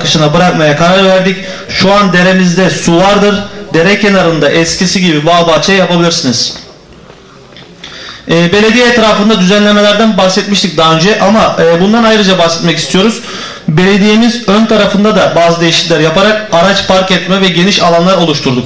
akışına bırakmaya karar verdik. Şu an deremizde su vardır. Dere kenarında eskisi gibi bağ bahçe yapabilirsiniz. Belediye etrafında düzenlemelerden bahsetmiştik daha önce ama bundan ayrıca bahsetmek istiyoruz. Belediyemiz ön tarafında da bazı değişiklikler yaparak araç park etme ve geniş alanlar oluşturduk.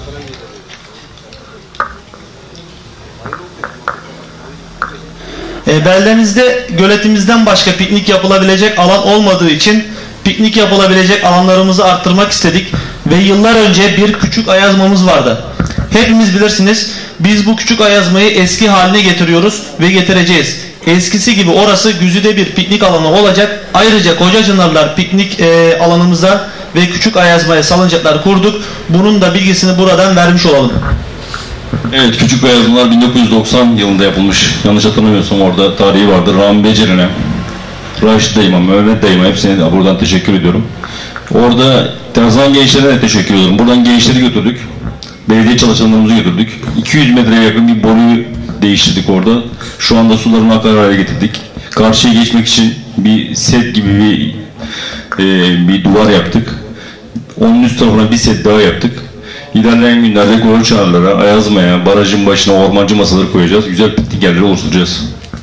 Beldemizde göletimizden başka piknik yapılabilecek alan olmadığı için piknik yapılabilecek alanlarımızı arttırmak istedik ve yıllar önce bir küçük ayazmamız vardı. Hepimiz bilirsiniz, biz bu küçük ayazmayı eski haline getiriyoruz ve getireceğiz. Eskisi gibi orası güzide bir piknik alanı olacak. Ayrıca Kocacınarlar piknik alanımıza ve küçük ayazmaya salıncaklar kurduk. Bunun da bilgisini buradan vermiş olalım. Evet, küçük ayazmalar 1990 yılında yapılmış. Yanlış hatırlamıyorsam orada tarihi vardır. Rami Beceri'ne, Raşit Dayıma, Mehmet Dayıma hepsine de buradan teşekkür ediyorum. Orada Terzan gençlerine de teşekkür ediyorum. Buradan gençleri götürdük. Belediye çalışanlarımızı götürdük. 200 metreye yakın bir boruyu değiştirdik orada. Şu anda sularını akar hale getirdik. Karşıya geçmek için bir set gibi bir duvar yaptık. Onun üst tarafına bir set daha yaptık. İlerleyen günlerde Kocacınarlara, Ayazma'ya, barajın başına ormancı masaları koyacağız. Güzel piknik yerleri oluşturacağız.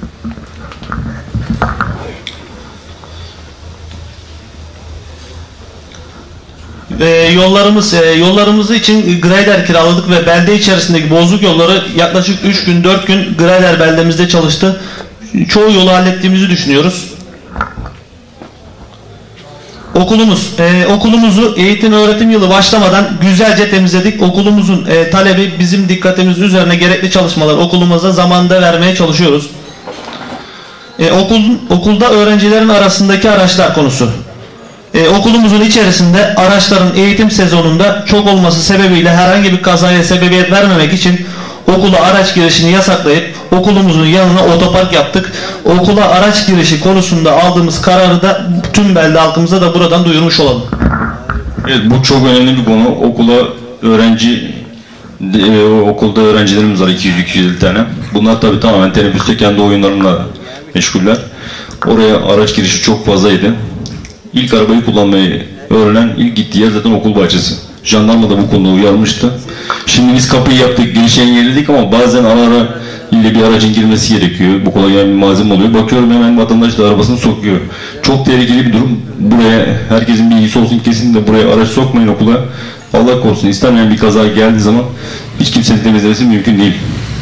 Yollarımızı için grader kiraladık ve belde içerisindeki bozuk yolları yaklaşık 3 gün 4 gün grader beldemizde çalıştı. Çoğu yolu hallettiğimizi düşünüyoruz. Okulumuzu eğitim öğretim yılı başlamadan güzelce temizledik. Okulumuzun talebi bizim dikkatimiz üzerine gerekli çalışmalar okulumuza zamanında vermeye çalışıyoruz. Okulda öğrencilerin arasındaki araçlar konusu. Okulumuzun içerisinde araçların eğitim sezonunda çok olması sebebiyle herhangi bir kazaya sebebiyet vermemek için okula araç girişini yasaklayıp okulumuzun yanına otopark yaptık. Okula araç girişi konusunda aldığımız kararı da tüm belde halkımıza da buradan duyurmuş olalım. Evet, bu çok önemli bir konu. Okulda öğrencilerimiz var 200-250 tane. Bunlar tabii tamamen teneffüste kendi oyunlarıyla meşguller. Oraya araç girişi çok fazlaydı. İlk arabayı kullanmayı öğrenen ilk gittiği yer zaten okul bahçesi. Jandarma da bu konuda uyarmıştı. Şimdi biz kapıyı yaptık, girişi engelledik ama bazen ara ile bir aracın girmesi gerekiyor. Bu kolay gelen bir malzeme oluyor. Bakıyorum hemen vatandaş da arabasını sokuyor. Çok tehlikeli bir durum. Buraya herkesin bilgisi olsun, kesinlikle buraya araç sokmayın okula. Allah korusun, istenmeyen bir kaza geldiği zaman hiç kimsenin temizlemesi mümkün değil.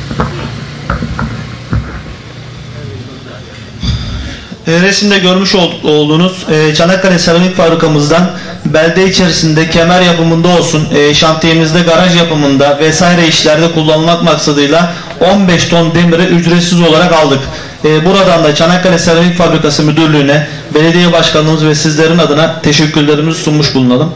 Resimde görmüş olduğunuz Çanakkale Seramik Fabrikamızdan belde içerisinde kemer yapımında olsun, şantiyemizde garaj yapımında vesaire işlerde kullanılmak maksadıyla 15 ton demiri ücretsiz olarak aldık. Buradan da Çanakkale Seramik Fabrikası Müdürlüğü'ne, belediye başkanlığımız ve sizlerin adına teşekkürlerimizi sunmuş bulunalım.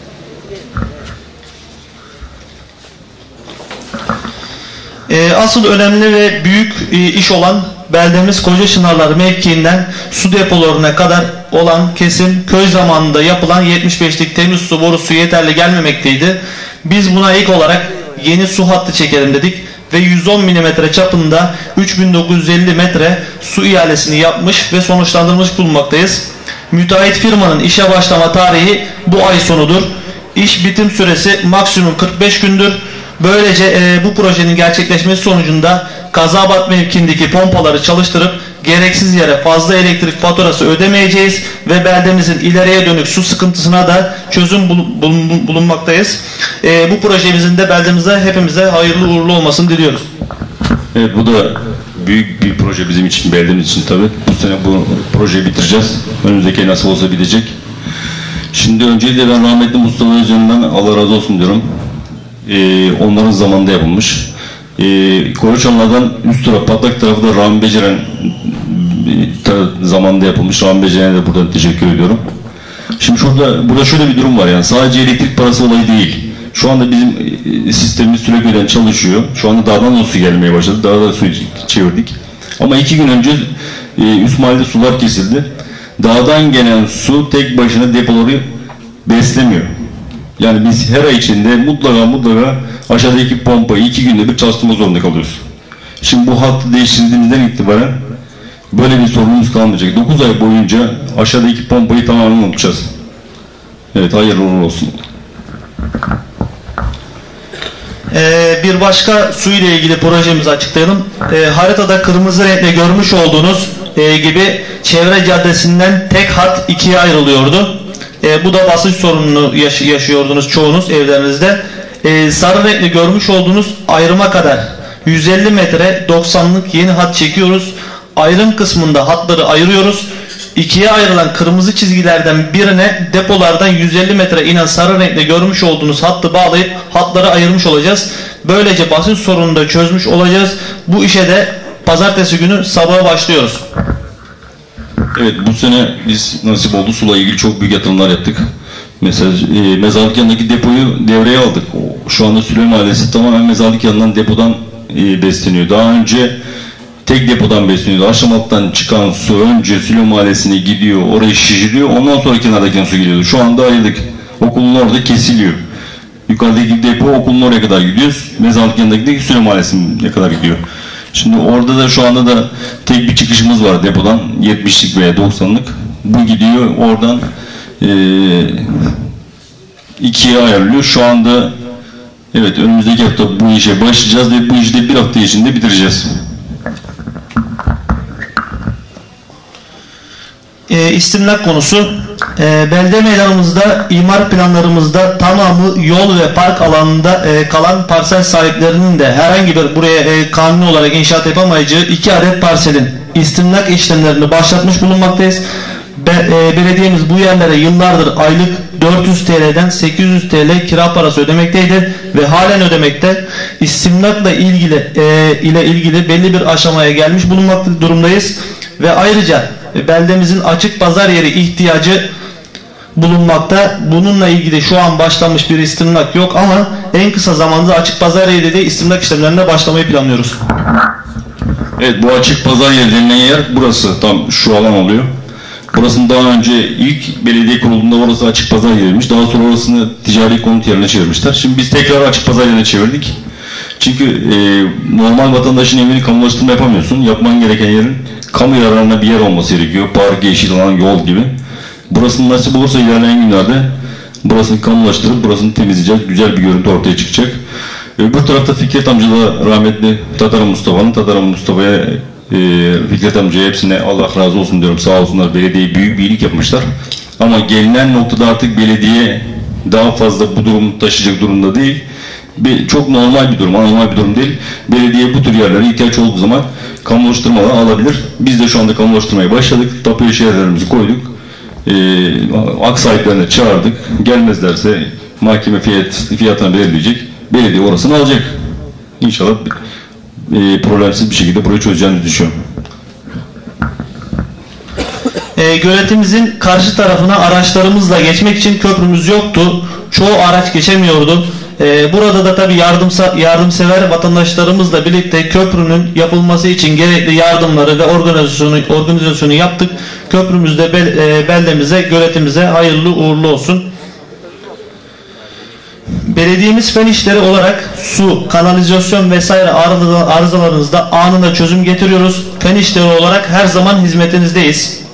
Asıl önemli ve büyük iş olan beldemiz Kocacınarlar mevkiinden su depolarına kadar olan kesim köy zamanında yapılan 75'lik temiz su borusu yeterli gelmemekteydi. Biz buna ilk olarak yeni su hattı çekelim dedik ve 110 mm çapında 3950 metre su ihalesini yapmış ve sonuçlandırmış bulunmaktayız. Müteahhit firmanın işe başlama tarihi bu ay sonudur. İş bitim süresi maksimum 45 gündür. Böylece bu projenin gerçekleşmesi sonucunda Kazabat mevkiindeki pompaları çalıştırıp gereksiz yere fazla elektrik faturası ödemeyeceğiz ve beldemizin ileriye dönük su sıkıntısına da çözüm bulunmaktayız. Bu projemizin de beldemize hepimize hayırlı uğurlu olmasını diliyoruz. Evet, bu da büyük bir proje bizim için, beldemiz için tabii. Bu sene bu projeyi bitireceğiz. Önümüzdeki nasıl olsa bitecek. Şimdi öncelikle ben rahmetli Mustafa Özcan'dan Allah razı olsun diyorum. Onların zamanında yapılmış. Kocacınarlardan üst taraf, patlak tarafı da Rami Beceren zamanında yapılmış. Rami Beceren'e de buradan teşekkür ediyorum. Şimdi burada şöyle bir durum var, yani sadece elektrik parası olayı değil. Şu anda bizim sistemimiz sürekli çalışıyor. Şu anda dağdan da su gelmeye başladı. Dağda su çevirdik. Ama 2 gün önce üst mahallede sular kesildi. Dağdan gelen su tek başına depoları beslemiyor. Yani biz her ay içinde mutlaka aşağıdaki pompayı 2 günde bir çalıştırma zorunda kalıyoruz. Şimdi bu hattı değiştirdiğimizden itibaren böyle bir sorunumuz kalmayacak. 9 ay boyunca aşağıdaki pompayı tamamen unutacağız. Evet, hayırlı uğurlu olsun. Bir başka su ile ilgili projemizi açıklayalım. Haritada kırmızı renkle görmüş olduğunuz gibi çevre caddesinden tek hat ikiye ayrılıyordu. Bu da basınç sorununu yaşıyordunuz çoğunuz evlerinizde. Sarı renkli görmüş olduğunuz ayrıma kadar 150 metre 90'lık yeni hat çekiyoruz. Ayrım kısmında hatları ayırıyoruz. İkiye ayrılan kırmızı çizgilerden birine depolardan 150 metre inen sarı renkle görmüş olduğunuz hattı bağlayıp hatları ayırmış olacağız. Böylece basınç sorununu da çözmüş olacağız. Bu işe de pazartesi günü sabaha başlıyoruz. Evet, bu sene biz nasip oldu suyla ilgili çok büyük yatırımlar yaptık. Mesela mezarlık yanındaki depoyu devreye aldık. Şu anda Süleyman Mahallesi tamamen mezarlık yanından depodan besleniyor. Daha önce tek depodan besleniyordu. Aşamalıktan çıkan su önce Süleyman Mahallesi'ne gidiyor, orayı şişiriyor, ondan sonra kenardaki su gidiyordu. Şu anda ayırdık. Okulun orada kesiliyor. Yukarıdaki depo okulun oraya kadar gidiyor. Mezarlık yanındaki Süleyman Mahallesi'ne kadar gidiyor. Şimdi orada da şu anda da tek bir çıkışımız var depodan, 70'lik veya 90'lık. Bu gidiyor oradan ikiye ayrılıyor. Şu anda evet, önümüzdeki hafta bu işe başlayacağız ve bu işi de bir hafta içinde bitireceğiz. İstimlak konusu. Belde meydanımızda imar planlarımızda tamamı yol ve park alanında kalan parsel sahiplerinin de herhangi bir buraya kanuni olarak inşaat yapamayacağı 2 adet parselin istimlak işlemlerini başlatmış bulunmaktayız. Belediyemiz bu yerlere yıllardır aylık 400 TL'den 800 TL kira parası ödemekteydi ve halen ödemekte. İstimlakla ilgili belli bir aşamaya gelmiş bulunmakta durumdayız ve ayrıca beldemizin açık pazar yeri ihtiyacı bulunmakta. Bununla ilgili şu an başlamış bir istimlak yok ama en kısa zamanda açık pazar yeri de istimlak işlemlerine başlamayı planlıyoruz. Evet, bu açık pazar yeri denilen yer burası, tam şu alan oluyor. Burasının daha önce ilk belediye kurulduğunda orası açık pazar yeriymiş. Daha sonra orasını ticari konut yerine çevirmişler. Şimdi biz tekrar açık pazar yerine çevirdik. Çünkü normal vatandaşın evini kamulaştırma yapamıyorsun. Yapman gereken yerin kamu yararına bir yer olması gerekiyor. Park, yeşil alan, yol gibi. Burasının nasip olursa ilerleyen günlerde burasını kamulaştırıp burasını temizleyeceğiz. Güzel bir görüntü ortaya çıkacak. Öbür tarafta Fikret amcada rahmetli Tatarım Mustafa'ya Fikret amcaya hepsine Allah razı olsun diyorum. Sağ olsunlar, belediyeye büyük bir iyilik yapmışlar. Ama gelinen noktada artık belediye daha fazla bu durumu taşıyacak durumda değil. Çok normal bir durum, anormal bir durum değil. Belediye bu tür yerlere ihtiyaç olduğu zaman kamulaştırmalar alabilir. Biz de şu anda kamulaştırmaya başladık. Tapuya şehirlerimizi koyduk. Hak sahiplerine çağırdık. Gelmezlerse mahkeme fiyatını belirleyecek. Belediye orasını alacak. İnşallah problemsiz bir şekilde burayı çözeceğimizi düşünüyorum. Göletimizin karşı tarafına araçlarımızla geçmek için köprümüz yoktu. Çoğu araç geçemiyordu. Burada da tabii yardımsever vatandaşlarımızla birlikte köprünün yapılması için gerekli yardımları ve organizasyonu yaptık. Köprümüzde beldemize, göletimize hayırlı uğurlu olsun. Belediyemiz fen işleri olarak su, kanalizasyon vesaire arızalarınızda anında çözüm getiriyoruz. Fen işleri olarak her zaman hizmetinizdeyiz.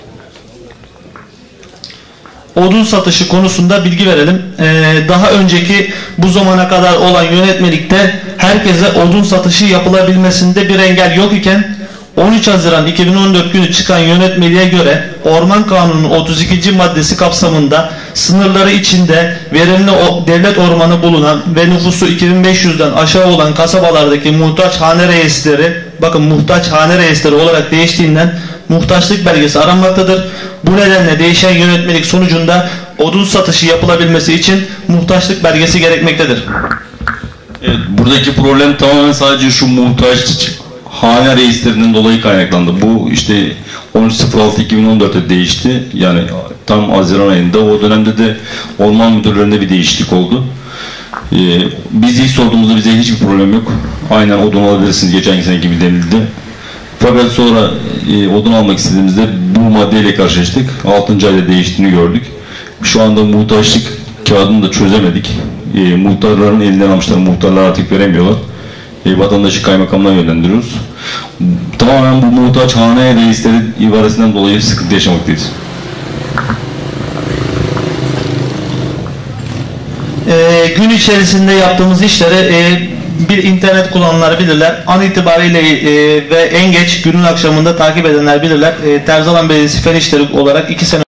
Odun satışı konusunda bilgi verelim. Daha önceki bu zamana kadar olan yönetmelikte herkese odun satışı yapılabilmesinde bir engel yok iken 13 Haziran 2014 günü çıkan yönetmeliğe göre Orman Kanunu'nun 32. maddesi kapsamında sınırları içinde verimli devlet ormanı bulunan ve nüfusu 2500'den aşağı olan kasabalardaki muhtaç hane reisleri, bakın muhtaç hane reisleri olarak değiştiğinden muhtaçlık belgesi aranmaktadır. Bu nedenle değişen yönetmelik sonucunda odun satışı yapılabilmesi için muhtaçlık belgesi gerekmektedir. Evet, buradaki problem tamamen sadece şu muhtaç hane reislerinden dolayı kaynaklandı. Bu işte 13.06.2014'te değişti. Yani tam Haziran ayında. O dönemde de orman müdürlerinde bir değişiklik oldu. Biz ilk sorduğumuzda bize hiçbir problem yok. Aynen odun alabilirsiniz geçen sene gibi denildi. Fakat sonra odun almak istediğimizde bu maddeyle karşılaştık. 6. ayda değiştiğini gördük. Şu anda muhtaçlık kağıdını da çözemedik. Muhtarların elinden almışlar. Muhtarlar artık veremiyorlar. Vatandaşı kaymakamdan yönlendiriyoruz. Tamamen bu muhtaç hane reisleri ibaresinden dolayı sıkıntı yaşamaktayız. gün içerisinde yaptığımız işleri bir internet kullananlar bilirler. An itibariyle ve en geç günün akşamında takip edenler bilirler. Terzalan Belediyesi Fen İşleri olarak 2 sene